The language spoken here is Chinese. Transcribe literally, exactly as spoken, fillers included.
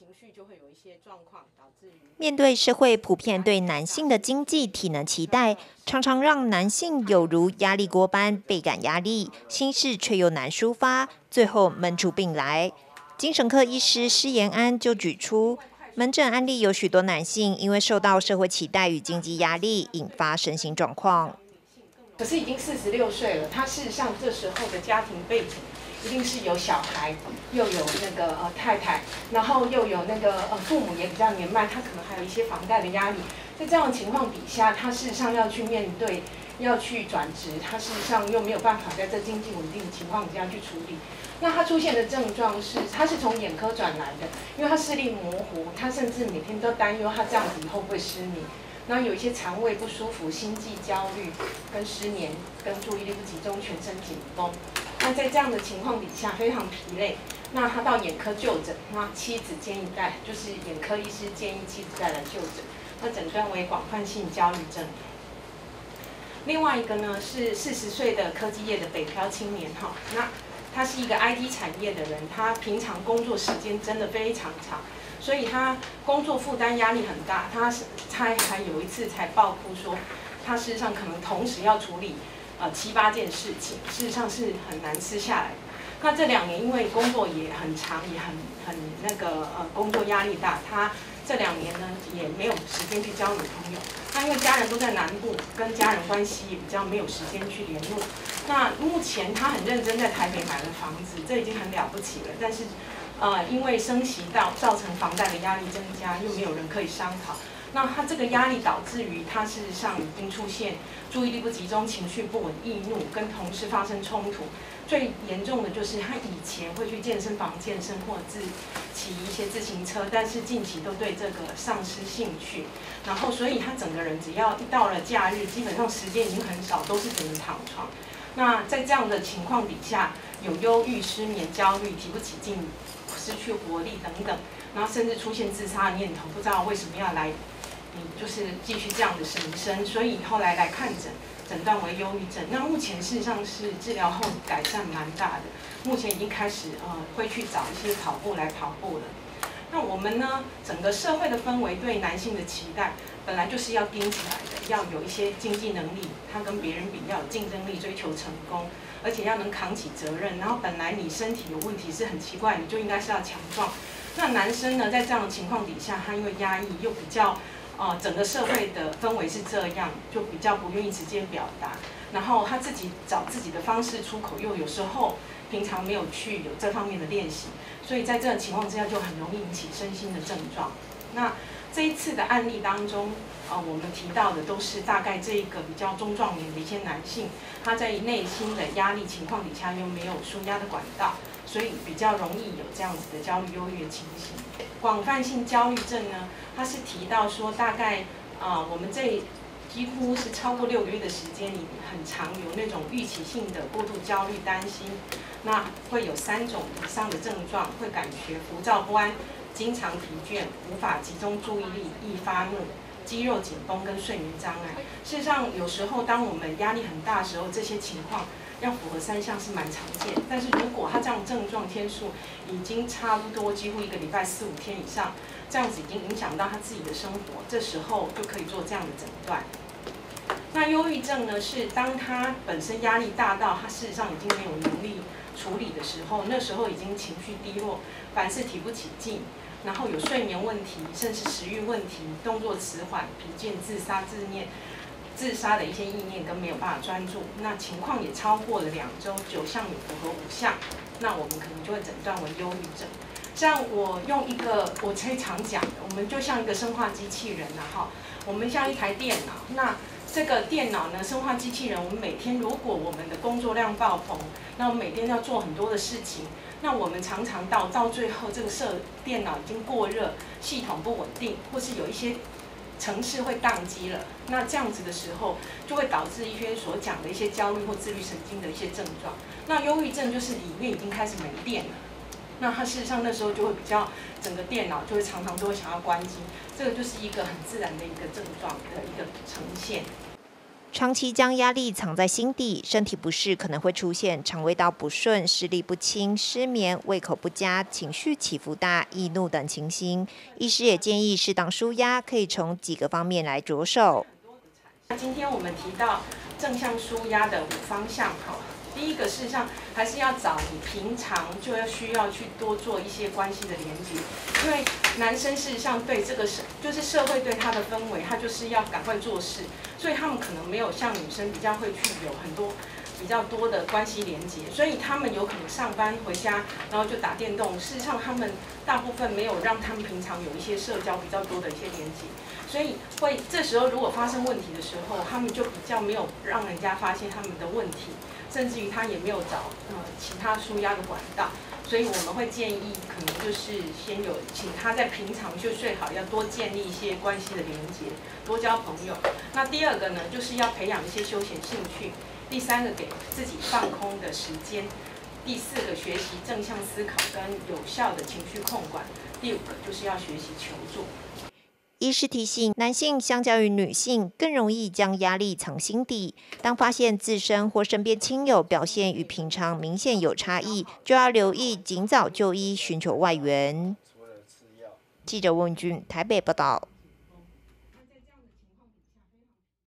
情绪就会有一些状况，导致于面对社会普遍对男性的经济体能期待，常常让男性有如压力锅般倍感压力，心事却又难抒发，最后闷出病来。精神科医师施延安就指出，门诊案例有许多男性因为受到社会期待与经济压力，引发身心状况。 可是已经四十六岁了，他事实上这时候的家庭背景一定是有小孩，又有那个呃太太，然后又有那个呃父母也比较年迈，他可能还有一些房贷的压力。在这样的情况底下，他事实上要去面对，要去转职，他事实上又没有办法在这经济稳定的情况底下去处理。那他出现的症状是，他是从眼科转来的，因为他视力模糊，他甚至每天都担忧他这样子以后会失明。然后有一些肠胃不舒服、心悸、焦虑、跟失眠、跟注意力不集中、全身紧绷。那在这样的情况底下，非常疲累。那他到眼科就诊，那妻子建议带，就是眼科医师建议妻子带来就诊。那诊断为广泛性焦虑症。另外一个呢是四十岁的科技业的北漂青年哈，那他是一个 I T 产业的人，他平常工作时间真的非常长。所以他工作负担压力很大，他是他还有一次才爆哭说，他事实上可能同时要处理呃七八件事情，事实上是很难吃下来的。那这两年因为工作也很长，也很很那个呃工作压力大，他这两年呢也没有时间去交女朋友。他因为家人都在南部，跟家人关系也比较没有时间去联络。那目前他很认真在台北买了房子，这已经很了不起了，但是。呃，因为升息到造成房贷的压力增加，又没有人可以商讨，那他这个压力导致于他事实上已经出现注意力不集中、情绪不稳、易怒，跟同事发生冲突。最严重的就是他以前会去健身房健身或自骑一些自行车，但是近期都对这个丧失兴趣，然后所以他整个人只要一到了假日，基本上时间已经很少，都是只能躺床。那在这样的情况底下，有忧郁、失眠、焦虑、提不起劲。失去活力等等，然后甚至出现自杀的念头，不知道为什么要来，你就是继续这样的人生，所以后来来看诊，诊断为忧郁症。那目前事实上是治疗后改善蛮大的，目前已经开始呃会去找一些跑步来跑步了。那我们呢，整个社会的氛围对男性的期待，本来就是要盯起来的，要有一些经济能力，他跟别人比要有竞争力，追求成功。而且要能扛起责任，然后本来你身体有问题是很奇怪，你就应该是要强壮。那男生呢，在这样的情况底下，他因为压抑又比较，呃，整个社会的氛围是这样，就比较不愿意直接表达。然后他自己找自己的方式出口，又有时候平常没有去有这方面的练习，所以在这种情况之下，就很容易引起身心的症状。那这一次的案例当中，呃，我们提到的都是大概这一个比较中壮年的一些男性，他在内心的压力情况底下又没有抒压的管道，所以比较容易有这样子的焦虑、忧郁的情形。广泛性焦虑症呢，它是提到说大概啊、呃，我们这几乎是超过六个月的时间里，很常有那种预期性的过度焦虑、担心，那会有三种以上的症状，会感觉浮躁不安。经常疲倦，无法集中注意力，易发怒，肌肉紧绷跟睡眠障碍。事实上，有时候当我们压力很大的时候，这些情况要符合三项是蛮常见。但是如果他这样症状天数已经差不多几乎一个礼拜四五天以上，这样子已经影响到他自己的生活，这时候就可以做这样的诊断。那忧郁症呢，是当他本身压力大到他事实上已经没有能力处理的时候，那时候已经情绪低落，凡事提不起劲。然后有睡眠问题，甚至食欲问题，动作迟缓、疲倦、自杀、自念、自杀的一些意念跟没有办法专注，那情况也超过了两周，九项也符合五项，那我们可能就会诊断为忧郁症。像我用一个我最常讲的，我们就像一个生化机器人啊哈，我们像一台电脑，那这个电脑呢，生化机器人，我们每天如果我们的工作量爆棚，那我们每天要做很多的事情。那我们常常到到最后，这个设电脑已经过热，系统不稳定，或是有一些程式会宕机了。那这样子的时候，就会导致一些所讲的一些焦虑或自律神经的一些症状。那忧郁症就是里面已经开始没电了。那它事实上那时候就会比较，整个电脑就会常常都会想要关机，这个就是一个很自然的一个症状的一个呈现。 长期将压力藏在心底，身体不适可能会出现肠胃道不顺、视力不清、失眠、胃口不佳、情绪起伏大、易怒等情形。医师也建议适当舒压，可以从几个方面来着手。 今天我们提到正向舒压的五方向，哈，第一个事实上还是要找你平常就要需要去多做一些关系的连接，因为男生事实上对这个社就是社会对他的氛围，他就是要赶快做事，所以他们可能没有像女生比较会去有很多比较多的关系连接，所以他们有可能上班回家然后就打电动，事实上他们大部分没有让他们平常有一些社交比较多的一些连接。所以会这时候如果发生问题的时候，他们就比较没有让人家发现他们的问题，甚至于他也没有找呃其他抒压的管道。所以我们会建议，可能就是先有请他在平常就最好要多建立一些关系的连接，多交朋友。那第二个呢，就是要培养一些休闲兴趣。第三个给自己放空的时间。第四个学习正向思考跟有效的情绪控管。第五个就是要学习求助。 医师提醒，男性相较于女性更容易将压力藏心底。当发现自身或身边亲友表现与平常明显有差异，就要留意，尽早就医，寻求外援。记者温君台北报道。